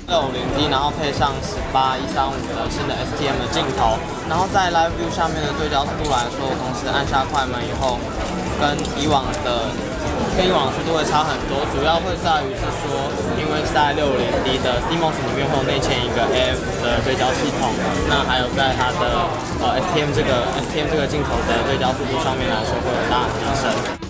60D， 然后配上18135的新的 STM 的镜头，然后在 Live View 下面的对焦速度来说，同时按下快门以后，跟以往的速度会差很多，主要会在于是说，因为在60D 的 CMOS 里面会有内嵌一个 AF 的对焦系统，那还有在它的STM 这个镜头的对焦速度上面来说会有大的提升。